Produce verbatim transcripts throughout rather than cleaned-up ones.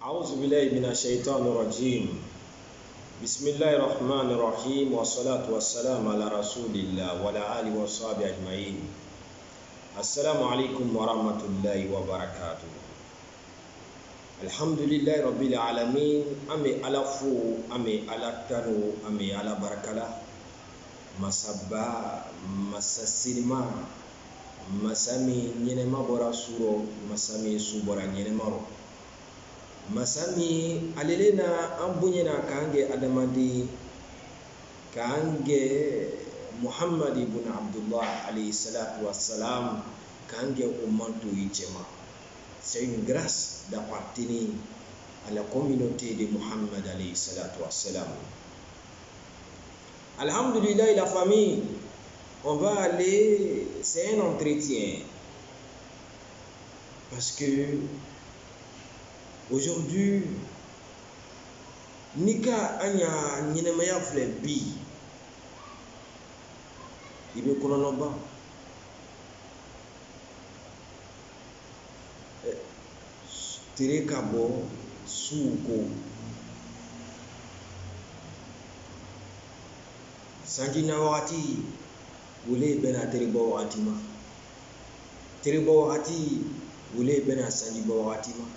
أعوذ بالله من الشيطان الرجيم. بسم الله الرحمن الرحيم والصلاة والسلام على رسول الله وعلى آله وصحبه أجمعين. السلام عليكم ورحمة الله وبركاته. الحمد لله رب العالمين. أمي على فو أمي على تنو أمي على بركة مسبا مسسيما مسامي نينما برا سورو مسامي سوبرا نينما masami alelena ambunyena kange adamadi kange Muhammad ibn Abdullah alayhi salatu wassalam kange ummantu ijema. C'est une grâce d'appartenir à la communauté de Muhammad alayhi salatu wassalam. Alhamdulillah, la famille, on va aller, c'est un entretien parce que aujourd'hui, nika anya nyinemaya fle bi ibe konono ba tere kabo suko sanji na wakati wule bena tere ba wakati ma tere ba wakati wule bena sanji ba wakati ma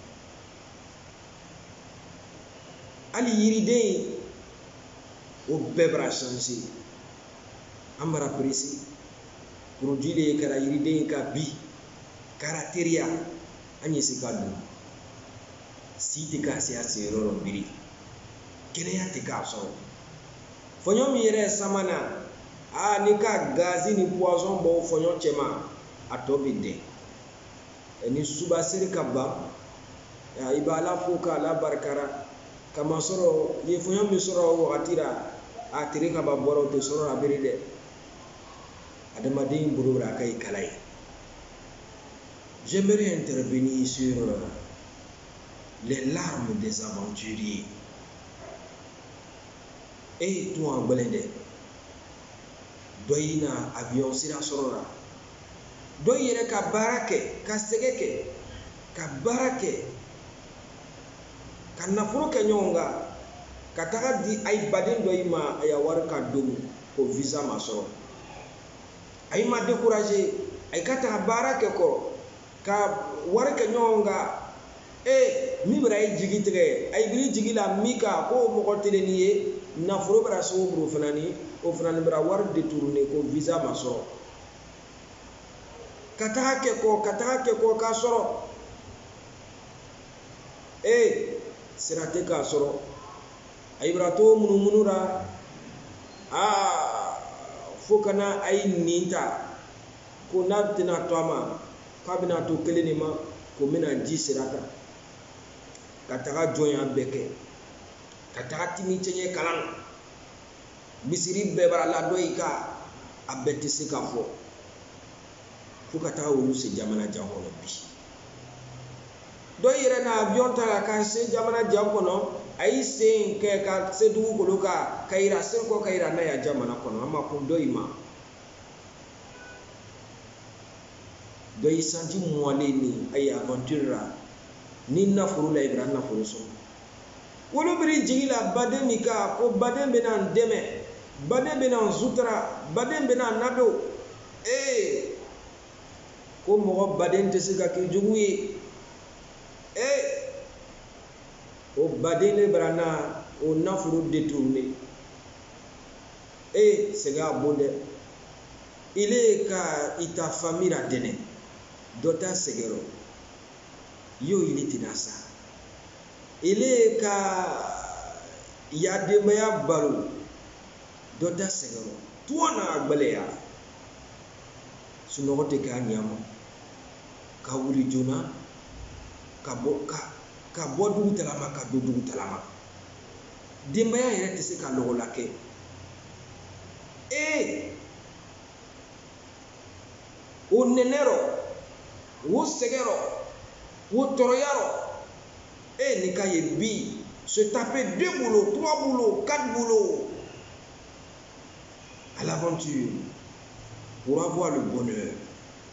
ali yiriden o bɛɛ b'a changer an bara presi produit de kɛra yiriden ka bi kɛra teriya an ye se ka don si tɛ ka se a se yɔrɔ dɔ biri kɛnɛya tɛ k'a sɔrɔ fɔɲɔ min yɛrɛ samana a ni ka gazi ni poison bɔ fɔɲɔ cɛma a tɔ bɛ dɛn ni suba seri ka ban i b'a la fo k'a la barikara kama sɔrɔ ye fɔɲɔ min sɔrɔ wagati la a tere ka ba bɔra o tɛ sɔrɔ a bere dɛ adamaden bolo bɛ a ka i kala ye. J'aimerais intervenir sur les larmes des aventuriers. Et toi en gbɛlɛn dɛ dɔ yi na avion sira sɔrɔ la dɔ yɛrɛ ka baara kɛ ka sɛgɛ kɛ ka baara kɛ ka nafolo kɛ ɲɔgɔn kan ka taga di a ye baden dɔ i ma a y'a wari ka don o visa ma sɔrɔ a yi ma découragé a yi ka taga baara kɛ kɔrɔ ka wari kɛ ɲɔgɔn kan e min bɛra ye jigi tigɛ a yi biri jigi la min kan ko mɔgɔ tɛ nin ye nafolo bɛra se o buru fana ni o fana ni bɛra wari détourné ko visa ma sɔrɔ ka taga kɛ kɔ ka taga kɛ kɔ k'a sɔrɔ e sira tɛ k'a sɔrɔ a yi bɛra to munumunu la aa fo kana a yi nin ta ko n'a tɛna to a ma k'a bɛna to kelen de ma ko bɛna ji sira kan ka taga jɔnya bɛɛ kɛ ka taga timi cɛɲɛ kalan misiri bɛɛ b'a la dɔ yi ka a bɛɛ tɛ se ka fɔ fo ka taga olu se jamana jan kɔnɔ bi dɔ yɛrɛ na avion ta la ka se jamana jan kɔnɔ a yi sen kɛ ka se dugukolo kan ka yira sen kɔ ka yira n'a ya jamana kɔnɔ an ma kun dɔ yi ma dɔ yi sanji mɔlen ni a ye aventure la ni nafolo la i bɛra nafolo sɔrɔ wolo biri jigi la baden min kan ko baden bɛna n dɛmɛ baden bɛna n sutura baden bɛna n nadon ee ko mɔgɔ baden tɛ se ka kɛ jugu ye eh o baden ne bɛra na o nafolo détourné eh sɛgɛn a bon dɛ il est ka i ta famille la dɛnɛ dɔ ta sɛgɛrɔ yo il est na sa il est ka ya denbaya balo dɔ ta sɛgɛrɔ tuwa na gbɛlɛya sunɔgɔ tɛ k'a ɲama ka wuli joona ka bɔ ka ka bɔ dugu talama ka don dugu talama denbaya yɛrɛ tɛ se ka lɔgɔla kɛ ee o nɛnɛrɔ o sɛgɛrɔ o tɔɔrɔyarɔ e ni ka ye bi se taper deux boulots trois boulots quatre boulots à l'aventure pour avoir le bonheur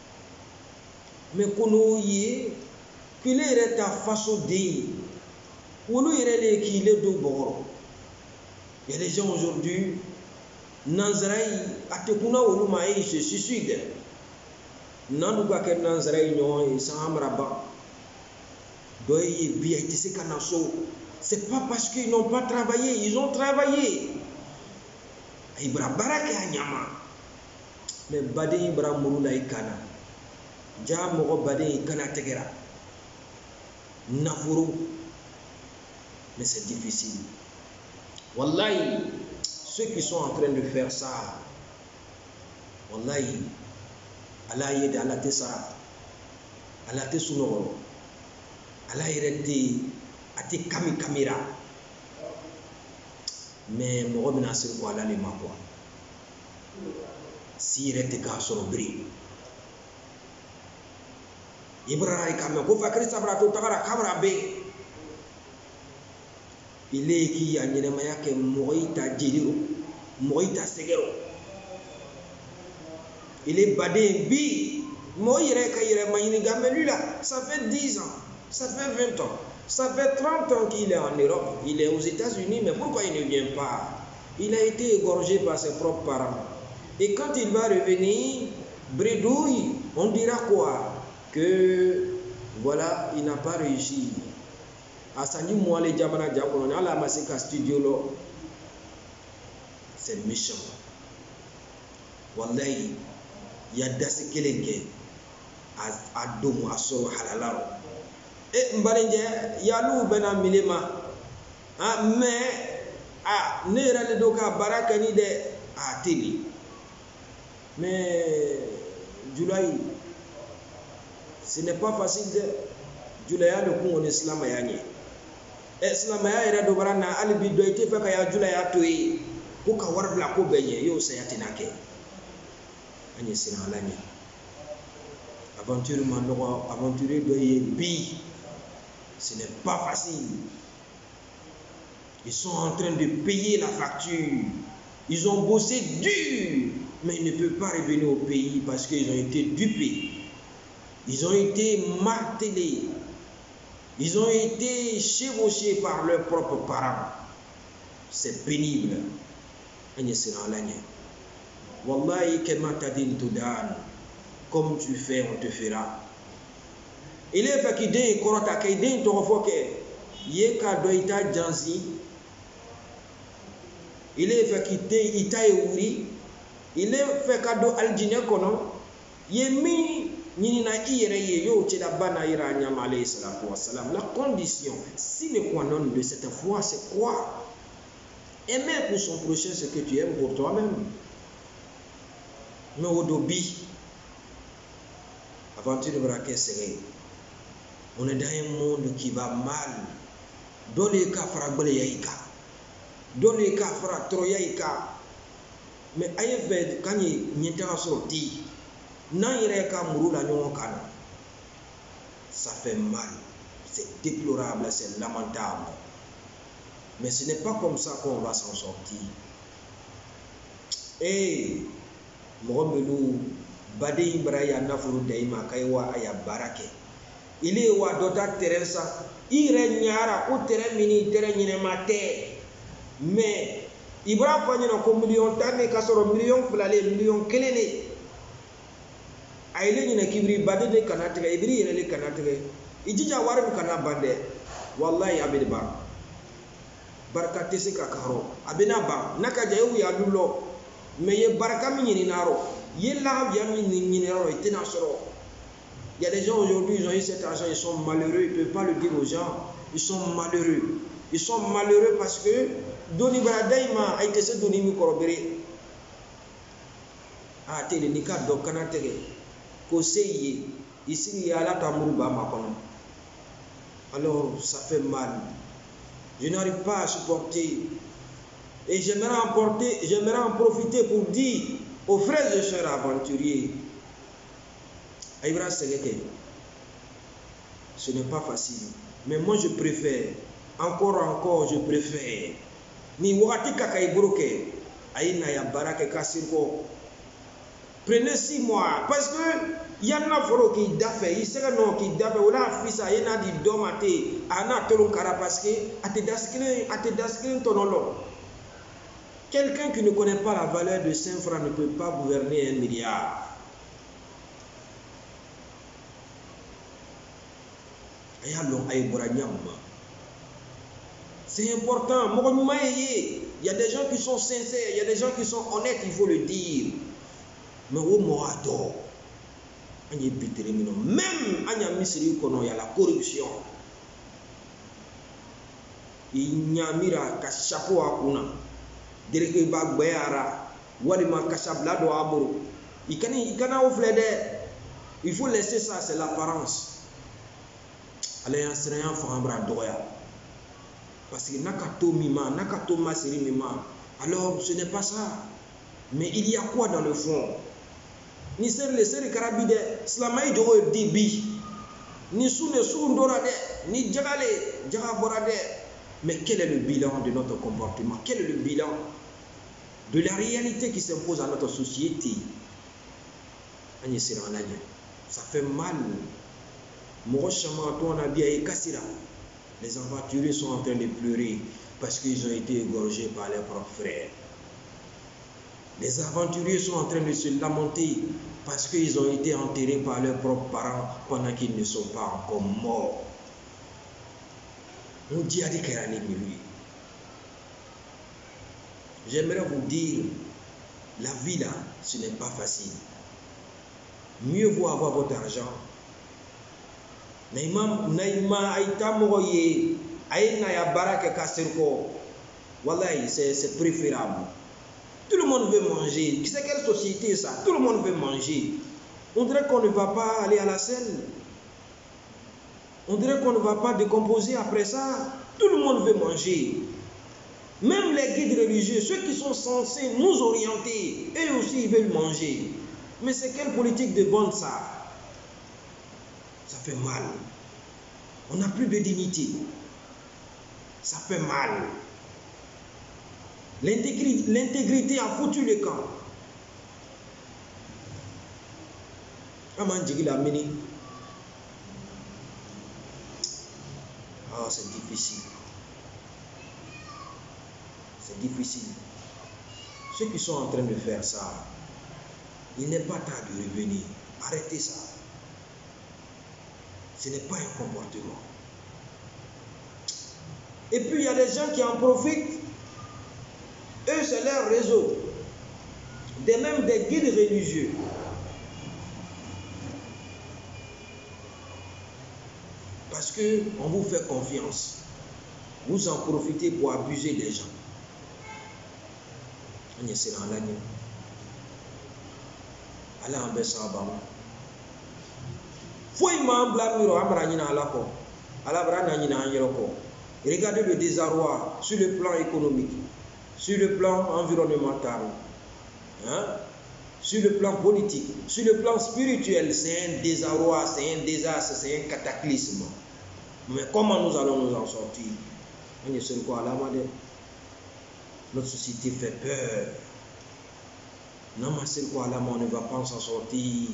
mais kono ye kile yɛrɛ ta faso den Olu yere qui le do boro. Il y a des gens aujourd'hui, Nanzaraï, atekuna olu ma ils se suicident. Nanuga ke Nanzaraï non et sans amraba. Doye bien tissé kanaso. C'est pas parce qu'ils n'ont pas travaillé, ils ont travaillé. Ibra baraka nyama. Mais bade ibra murula ikana. Ja mogo bade ikana tegera. Nafuru. Mais c'est difficile. Wallahi, ceux qui sont en train de faire ça, Wallahi, Allah yede Allah te sara. Allah te sunoro. Allah yede ati kami kamira. Mais mogo bina sir ko Allah le makwa. Si rete ka soro bri. Ibrahim kame ko fakri sabra to takara kamera be. Ile ki ya nyene maya ke moita jidiro, moita segero. Il est badé bi. Moi ire ka ire mayini gambe lui là, ça fait dix ans, ça fait vingt ans, ça fait trente ans qu'il est en Europe, il est aux États-Unis, mais pourquoi il ne vient pas? Il a été égorgé par ses propres parents. Et quand il va revenir, bredouille, on dira quoi? Que voilà, il n'a pas réussi. Asani Mouale Djamana Djakono, à la Masika Studio lo. C'est méchant. Wallahi, il y a des kelenge à domo à solo halalaro. Et Mbalenje, Yalou Bena Milema. Ah, mais, ah, Nera le Doka Barakani de Atili. Mais, Julai, ce n'est pas facile de Julaya le coup en islam ayanye. Islam ayaya do barana alibi do ite fa kaya Julaya toyi ko ka warbla ko benye yo sayatina ke. Anye sina alanye. Aventure man no aventure do ye bi. Ce n'est pas facile. Ils sont en train de payer la facture. Ils ont bossé dur, mais ils ne peuvent pas revenir au pays parce qu'ils ont été dupés. Ils ont été martelés. Ils ont été chevauchés par leurs propres parents. C'est pénible. Wallahi, comme tu fais, on te fera. Il est fait qu'il y ait un corota, qu'il y ait un torofoke, il y ait un doïta jansi. Il est fait qu'il y ait un ouri. Il est fait qu'il y ait un aljine kono. Il y ait mis. La condition, si le quoi non de cette foi, c'est quoi? Aimer pour son prochain ce que tu aimes pour toi-même. Mais au dobi, aventure de braquer serré. On est dans un monde qui va mal. Dans les cas fragles yaïka. Dans les cas fractro yaïka. Mais aïe quand il n'y a pas sorti. Ça fait mal, c'est déplorable, c'est lamentable. Mais ce n'est pas comme ça qu'on va s'en sortir. Et Mohamelou Bade Ibrahim Nafuru Daima Kaiwa Aya Barake. Il est wa Dota Teresa, il regnara ou termini termine maté. Mais Ibrahim Fanyana comme million tane kasoro million flale million kelene. Aile nyina kibri bade de kanatega ibri yele kanatega ijija warim kana bande wallahi abidba barakate se kakaro abina ba naka jayu ya lulo meye baraka mi nyini naro yella ya mi nyini naro itena soro. Il y a des gens aujourd'hui ils ont eu cet argent, ils sont malheureux, ils ne peuvent pas le dire aux gens, ils sont malheureux. Ils sont malheureux parce que doni baradaima a été ce doni mi korobere. Ah tele nika do kanatega Ici, il y a la tamouba makono. Alors, ça fait mal. Je n'arrive pas à supporter. Et j'aimerais emporter, j'aimerais en profiter pour dire aux frères et sœurs aventuriers, Aïbra Segeke, ce n'est pas facile. Mais moi, je préfère, encore, encore, je préfère. Ni wakati kakaibroke, aïna ya barake kasirko. Prenez six mois, parce que yanna foro ki dafe i sega no ki dafe wala fisa yena di domate ana tolon kara parce que ate daskilin ate daskilin tonolo. Quelqu'un qui ne connaît pas la valeur de cinq francs ne peut pas gouverner un milliard. C'est important. Il y a des gens qui sont sincères, il y a des gens qui sont honnêtes, il faut le dire. Mais au moins, même il y a la corruption. Il y a un chapeau à kuna. Direke ba gbeara walima kasabla do aboro ikani ikana oflede. Il faut laisser ça, c'est l'apparence. Alliance rien fambra doya parce que nakato mima nakato masiri mima. Alors ce n'est pas ça, mais il y a quoi dans le fond? Ni ser le ser karabide slamay jogo dibi ni sune sundorade ni jagale jagaborade. Mais quel est le bilan de notre comportement? Quel est le bilan de la réalité qui s'impose à notre société? Ça fait mal. Les aventuriers sont en train de pleurer parce qu'ils ont été égorgés par leurs propres frères. Les aventuriers sont en train de se lamenter parce qu'ils ont été enterrés par leurs propres parents pendant qu'ils ne sont pas encore morts. J'aimerais vous dire, la vie là, ce n'est pas facile. Mieux vaut avoir votre argent. C'est préférable. Tout le monde veut manger. C'est quelle société ça? Tout le monde veut manger. On dirait qu'on ne va pas aller à la scène. On dirait qu'on ne va pas décomposer après ça. Tout le monde veut manger. Même les guides religieux, ceux qui sont censés nous orienter, eux aussi ils veulent manger. Mais c'est quelle politique de bonne ça? Ça fait mal. On n'a plus de dignité. Ça fait mal. L'intégrité a foutu le camp. Ah, c'est difficile. C'est difficile. Ceux qui sont en train de faire ça, il n'est pas temps de revenir. Arrêtez ça. Ce n'est pas un comportement. Et puis il y a des gens qui en profitent. Eux, c'est leur réseau. Des même des guides religieux. Parce qu'on vous fait confiance. Vous en profitez pour abuser des gens. Allah en baisse en bas. Regardez le désarroi sur le plan économique, sur le plan environnemental, hein? Sur le plan politique, sur le plan spirituel. C'est un désarroi, c'est un désastre, c'est un cataclysme. Mais comment nous allons nous en sortir? Notre société fait peur. Non, mais c'est quoi là, on ne va pas s'en sortir.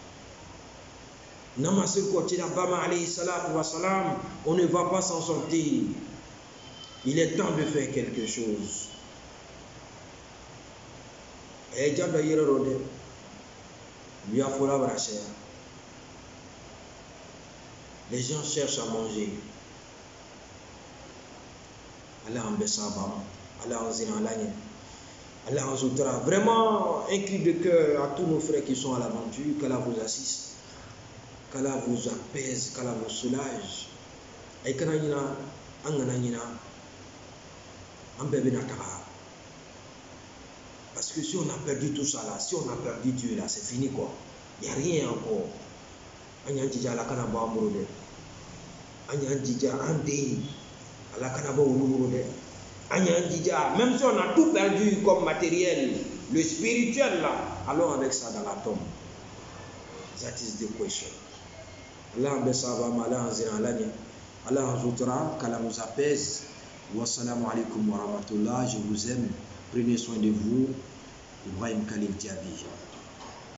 Non, mais c'est quoi, on ne va pas s'en sortir. Il est temps de faire quelque chose. Et les gens cherchent à manger. Allah en baisse en bas. Allah en zéro en l'année. Allah en zoutera. Vraiment, un cri de cœur à tous nos frères qui sont à l'aventure. Qu'Allah vous assiste. Qu'Allah vous apaise. Qu'Allah vous soulage. Et quand il y a un bébé n'attara. Parce que si on a perdu tout ça là, si on a perdu Dieu là, c'est fini quoi. Il n'y a rien encore. Anya jija la kana ba muro de. Anya jija ande la kana ba muro de. Anya jija, même si on a tout perdu comme matériel, le spirituel là, allons avec ça dans la tombe. That is the question. Allah besaba mala zina lani. Allah ajoutera qu'Allah nous apaise. Wassalamu alaikum wa rahmatullah. Je vous aime. Prenez soin de vous. Ibrahim Khalil Diaby.